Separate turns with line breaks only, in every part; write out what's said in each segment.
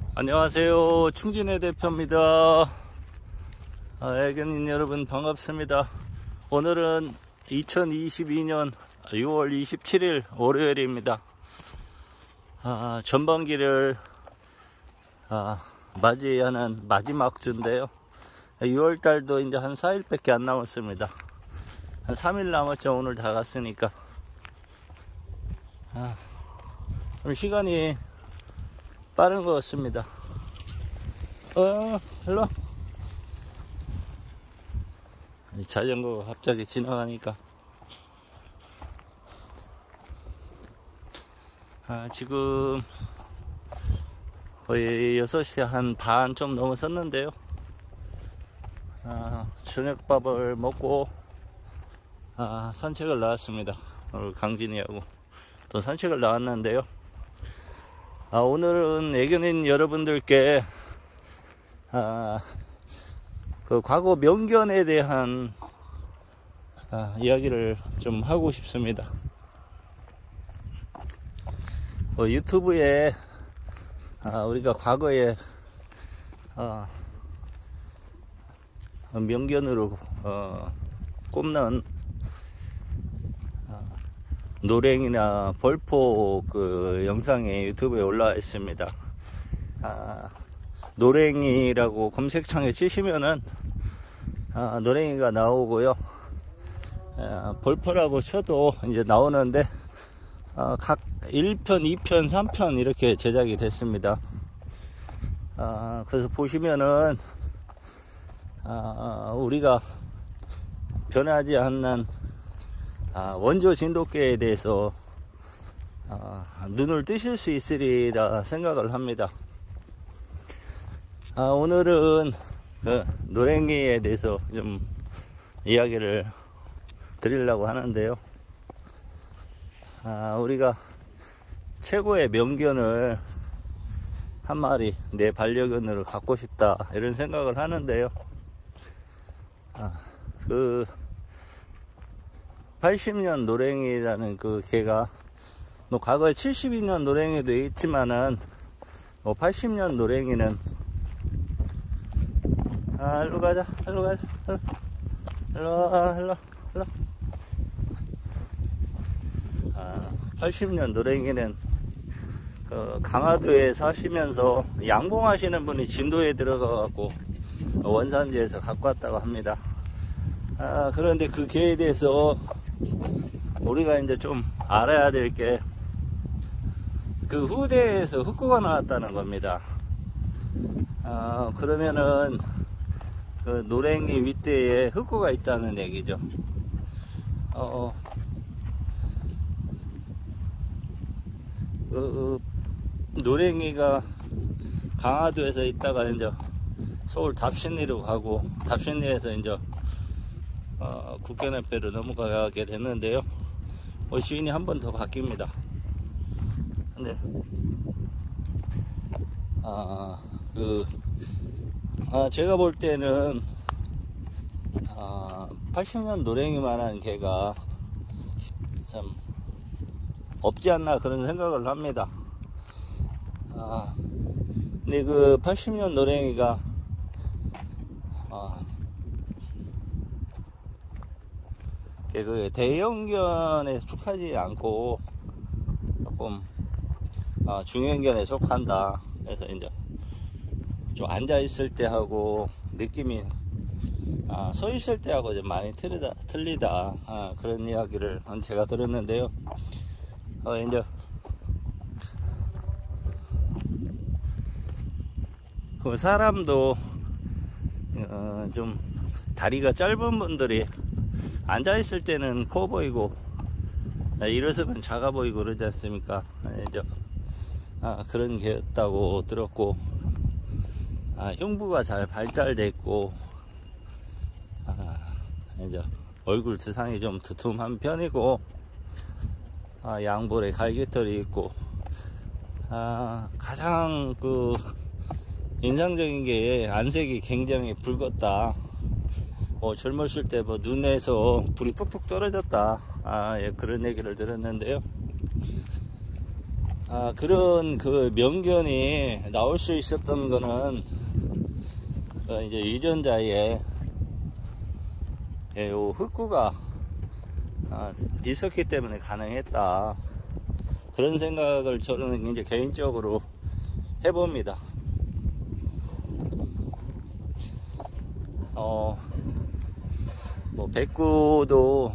안녕하세요, 충진의 대표입니다. 애견인 여러분 반갑습니다. 오늘은 2022년 6월 27일 월요일입니다. 전반기를 맞이하는 마지막 주인데요. 6월달도 이제 한 4일밖에 안 남았습니다. 한 3일 남았죠. 오늘 다 갔으니까. 시간이 빠른 것 같습니다. 일로와. 자전거가 갑자기 지나가니까. 지금 거의 6시 한 반 좀 넘어섰는데요. 저녁밥을 먹고 산책을 나왔습니다. 오늘 강진이하고 또 산책을 나왔는데요. 오늘은 애견인 여러분들께 그 과거 명견에 대한 이야기를 좀 하고 싶습니다. 유튜브에 우리가 과거에 명견으로 꼽는 노랭이나 벌포 그 영상이 유튜브에 올라와 있습니다. 노랭이라고 검색창에 치시면은 노랭이가 나오고요. 벌포라고 쳐도 이제 나오는데 각 1편, 2편, 3편 이렇게 제작이 됐습니다. 그래서 보시면은 우리가 변하지 않는 원조 진돗개에 대해서 눈을 뜨실 수 있으리라 생각을 합니다. 오늘은 그 노랭이에 대해서 좀 이야기를 드리려고 하는데요. 우리가 최고의 명견을 한 마리 내 반려견으로 갖고 싶다 이런 생각을 하는데요. 그 80년 노랭이라는 그 개가 과거에 72년 노랭이도 있지만은 80년 노랭이는 일로 가자, 일로 가자, 일로 80년 노랭이는 그 강화도에 사시면서 양봉하시는 분이 진도에 들어가 갖고 원산지에서 갖고 왔다고 합니다. 그런데 그 개에 대해서 우리가 이제 좀 알아야 될 게 그 후대에서 흑고가 나왔다는 겁니다. 그러면은 그 노랭이 윗대에 흑고가 있다는 얘기죠. 노랭이가 강화도에서 있다가 이제 서울 답신리로 가고 답신리에서 이제 국견협회로 넘어가게 됐는데요. 주인이 한 번 더 바뀝니다. 근데 제가 볼 때는 80년 노랭이만한 개가 참 없지 않나 그런 생각을 합니다. 근데 그 80년 노랭이가 그 대형견에 속하지 않고 조금 중형견에 속한다. 그래서 이제 좀 앉아 있을 때 하고 느낌이 서 있을 때 하고 좀 많이 틀리다. 그런 이야기를 제가 들었는데요. 이제 그 사람도 좀 다리가 짧은 분들이 앉아 있을 때는 커 보이고 일어서면 작아 보이고 그러지 않습니까? 이제 그런 개였다고 들었고, 흉부가 잘 발달됐고, 이제 얼굴 두상이 좀 두툼한 편이고, 양볼에 갈기털이 있고, 가장 그 인상적인 게 안색이 굉장히 붉었다. 젊었을 때 눈에서 불이 뚝뚝 떨어졌다. 예, 그런 얘기를 들었는데요. 그런 그 명견이 나올 수 있었던 거는 이제 유전자에 요 흑구가 있었기 때문에 가능했다. 그런 생각을 저는 이제 개인적으로 해봅니다. 뭐 백구도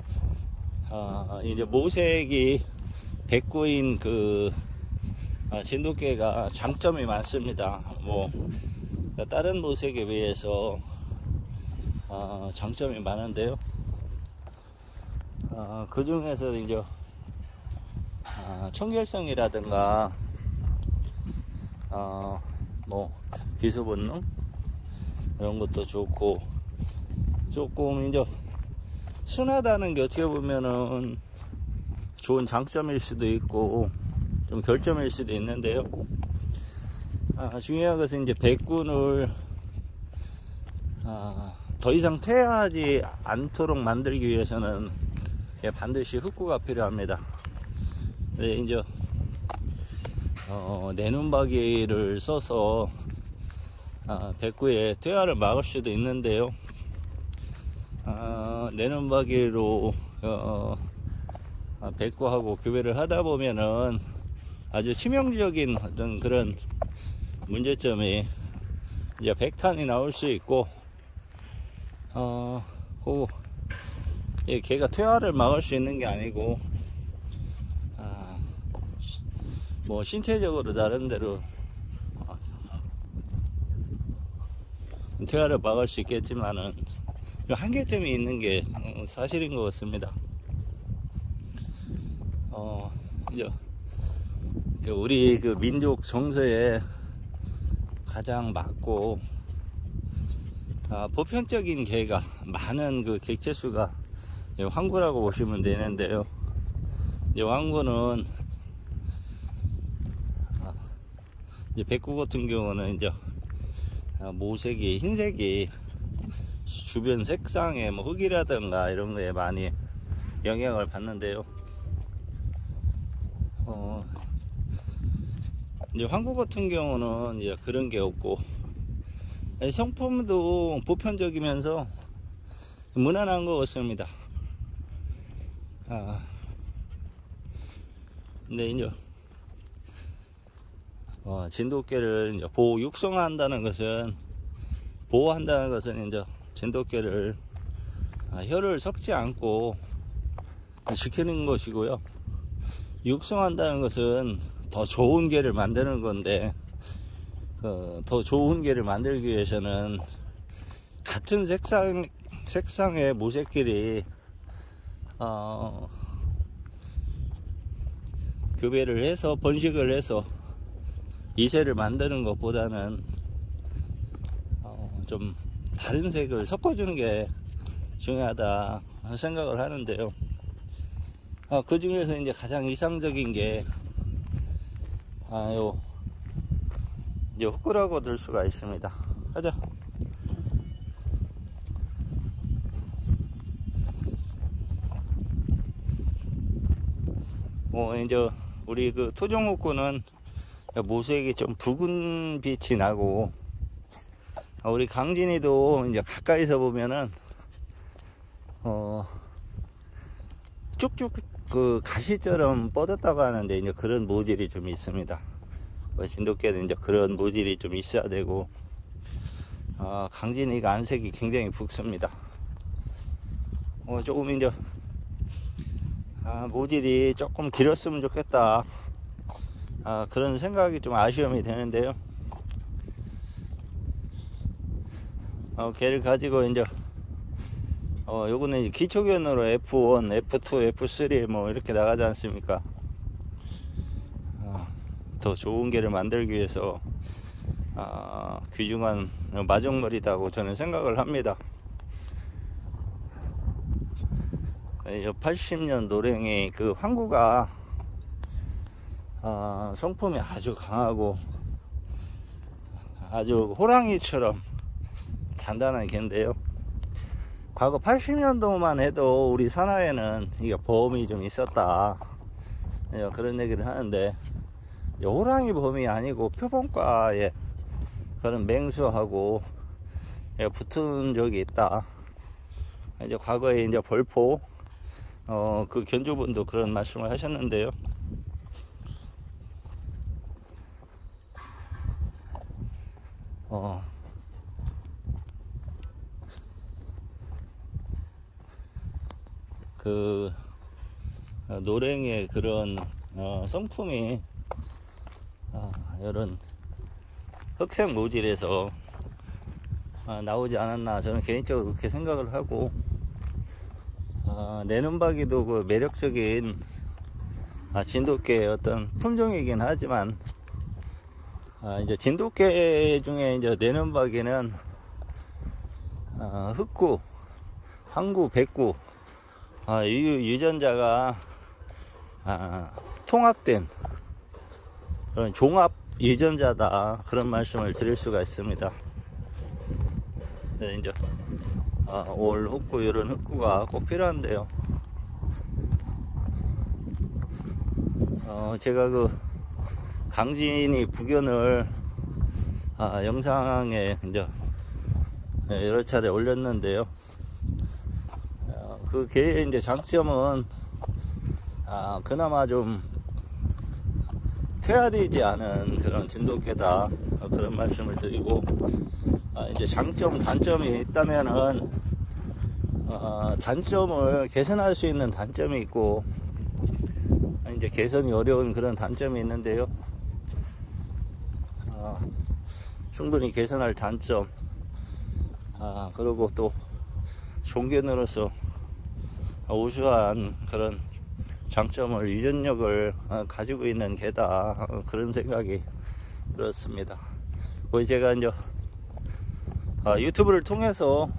이제 모색이 백구인 그 진돗개가 장점이 많습니다. 뭐 다른 모색에 비해서 장점이 많은데요. 그 중에서 이제 청결성이라든가 뭐 기소본능 이런 것도 좋고, 조금 이제 순하다는 게 어떻게 보면은 좋은 장점일 수도 있고 좀 결점일 수도 있는데요. 중요한 것은 이제 백군을 더 이상 퇴화하지 않도록 만들기 위해서는 반드시 흑구가 필요합니다. 네, 이제 내눈박이를 써서 백구의 퇴화를 막을 수도 있는데요. 내눈박이로 백구하고 교배를 하다 보면은 아주 치명적인 어떤 그런 문제점이 이제 백탄이 나올 수 있고, 개가 퇴화를 막을 수 있는 게 아니고, 뭐 신체적으로 나름대로 퇴화를 막을 수 있겠지만은 한계점이 있는 게 사실인 것 같습니다. 이제 우리 그 민족 정서에 가장 맞고 보편적인 개가 많은 그 객체수가 황구라고 보시면 되는데요. 이제 황구는 이제 백구 같은 경우는 이제 모색이 흰색이 주변 색상에 뭐 흙이라든가 이런 거에 많이 영향을 받는데요. 이제 황구 같은 경우는 이제 그런 게 없고, 성품도 보편적이면서 무난한 것 같습니다. 근데 이제 진돗개를 이제 육성한다는 것은, 보호한다는 것은 이제 진돗개를 혀를 섞지 않고 지키는 것이고요. 육성한다는 것은 더 좋은 개를 만드는 건데, 더 좋은 개를 만들기 위해서는 같은 색상의 모색끼리 교배를 해서 번식을 해서 이세를 만드는 것보다는 좀 다른 색을 섞어주는 게 중요하다 생각을 하는데요. 그 중에서 이제 가장 이상적인 게 요 흑구라고 들 수가 있습니다. 가자. 이제 우리 그 토종흑구는 모색이 좀 붉은 빛이 나고, 우리 강진이도 이제 가까이서 보면은 쭉쭉 그 가시처럼 뻗었다고 하는데, 이제 그런 모질이 좀 있습니다. 진돗개는 이제 그런 모질이 좀 있어야 되고, 강진이가 안색이 굉장히 붉습니다. 조금 이제 모질이 조금 길었으면 좋겠다, 그런 생각이 좀 아쉬움이 되는데요. 걔를 가지고 이제 요거는 기초견으로 F1, F2, F3 뭐 이렇게 나가지 않습니까? 더 좋은 개를 만들기 위해서 귀중한 마정물이라고 저는 생각을 합니다. 80년 노랭이 그 황구가 성품이 아주 강하고 아주 호랑이처럼 단단한 개인데요. 과거 80년도만 해도 우리 산하에는 이게 보험이 좀 있었다, 그런 얘기를 하는데, 호랑이 범이 아니고 표본과에 그런 맹수하고 붙은 적이 있다. 이제 과거에 이제 벌포 그 견주분도 그런 말씀을 하셨는데요. 그 노랭의 그런 성품이 이런 흑색 모질에서 나오지 않았나 저는 개인적으로 그렇게 생각을 하고, 내눈박이도 그 매력적인 진돗개의 어떤 품종이긴 하지만 이제 진돗개 중에 이제 내눈박이는 흑구, 황구, 백구 유전자가 통합된 그런 종합 유전자다, 그런 말씀을 드릴 수가 있습니다. 네, 이제 올 흑구, 이런 흑구가 꼭 필요한데요. 제가 그 강진이 부견을 영상에 이제 여러 차례 올렸는데요. 그 개의 이제 장점은 그나마 좀 퇴화되지 않은 그런 진돗개다, 그런 말씀을 드리고, 이제 장점, 단점이 있다면은 단점을 개선할 수 있는 단점이 있고, 이제 개선이 어려운 그런 단점이 있는데요. 충분히 개선할 단점, 그리고 또 종견으로서 우수한 그런 장점을, 유전력을 가지고 있는 개다, 그런 생각이 들었습니다. 거의 제가 이제 유튜브를 통해서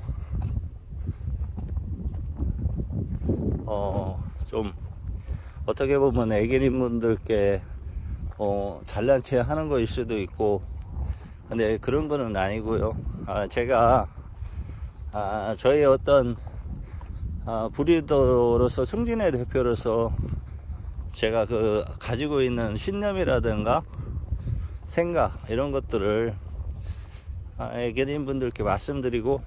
좀 어떻게 보면 애견인 분들께 잘난 체 하는 거일 수도 있고, 근데 그런 거는 아니고요. 제가 저의 어떤 브리더로서, 승진의 대표로서 제가 그 가지고 있는 신념이라든가 생각, 이런 것들을 애견인 분들께 말씀드리고,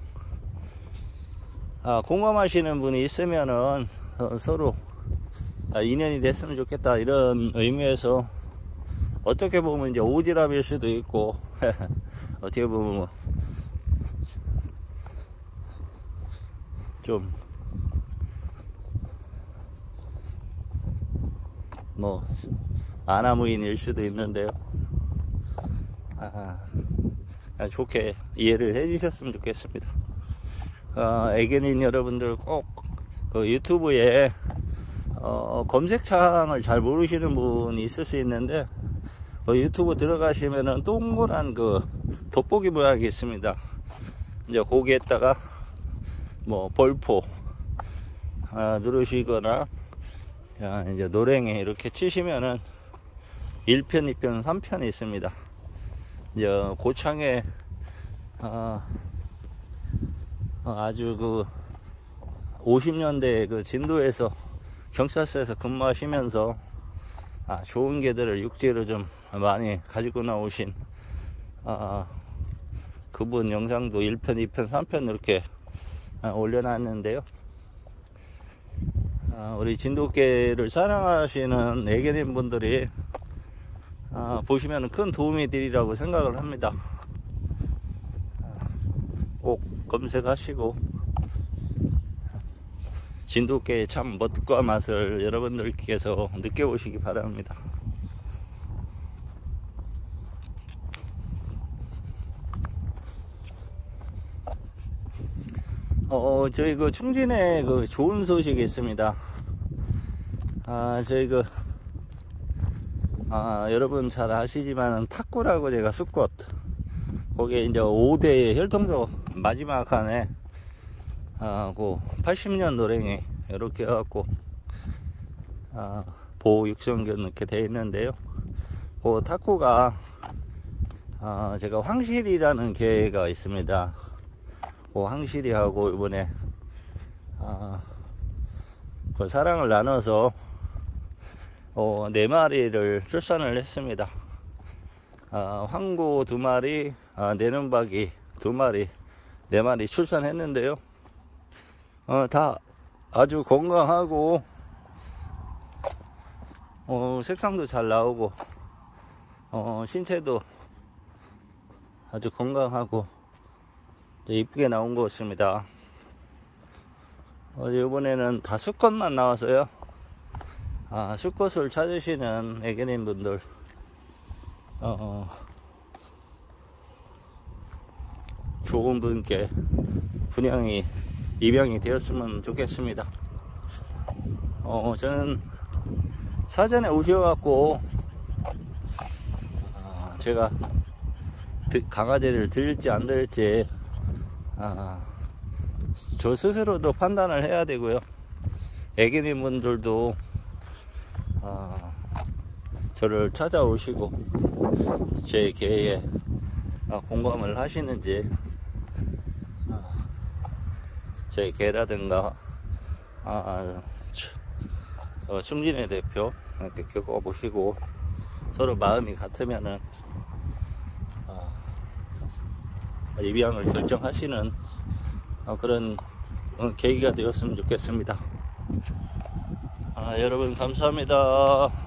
공감하시는 분이 있으면은 서로 인연이 됐으면 좋겠다, 이런 의미에서, 어떻게 보면 이제 오지랖일 수도 있고 어떻게 보면 좀 아나무인일 수도 있는데요. 좋게 이해를 해 주셨으면 좋겠습니다. 애견인 여러분들 꼭 그 유튜브에 검색창을 잘 모르시는 분이 있을 수 있는데, 유튜브 들어가시면은 동그란 그 돋보기 모양이 있습니다. 이제 거기에다가 벌포 누르시거나 이제 노랭이 이렇게 치시면은 1편, 2편, 3편이 있습니다. 이제 고창에 아주 그 50년대 그 진도에서 경찰서에서 근무하시면서 좋은 개들을 육지로 좀 많이 가지고 나오신 그분 영상도 1편, 2편, 3편 이렇게 올려놨는데요. 우리 진돗개를 사랑하시는 애견인 분들이 보시면 큰 도움이 되리라고 생각을 합니다. 꼭 검색하시고 진돗개의 참 멋과 맛을 여러분들께서 느껴보시기 바랍니다. 저희 그 충진에 그 좋은 소식이 있습니다. 저희 그 여러분 잘 아시지만 탁구라고 제가 수컷, 거기에 이제 5대 혈통소 마지막 칸에 그 80년 노랭이 이렇게 해갖고 보호 육성견 이렇게 되어 있는데요. 그 탁구가 제가 황실이라는 개가 있습니다. 그 황실이하고 이번에 그 사랑을 나눠서 4마리를 출산을 했습니다. 황고 2마리, 내눈박이 2마리, 4마리 출산했는데요. 다 아주 건강하고, 색상도 잘 나오고, 신체도 아주 건강하고, 이쁘게 나온 것 같습니다. 이번에는 다 수컷만 나와서요. 수컷을 찾으시는 애견인 분들, 좋은 분께 입양이 되었으면 좋겠습니다. 저는 사전에 오셔갖고, 제가 강아지를 드릴지 안 드릴지, 저 스스로도 판단을 해야 되고요. 애견인 분들도 저를 찾아오시고 제 개에 공감을 하시는지, 제 개라든가 충진의 대표 이렇게 겪어보시고 서로 마음이 같으면은 입양을 결정하시는 그런 계기가 되었으면 좋겠습니다. 여러분 감사합니다.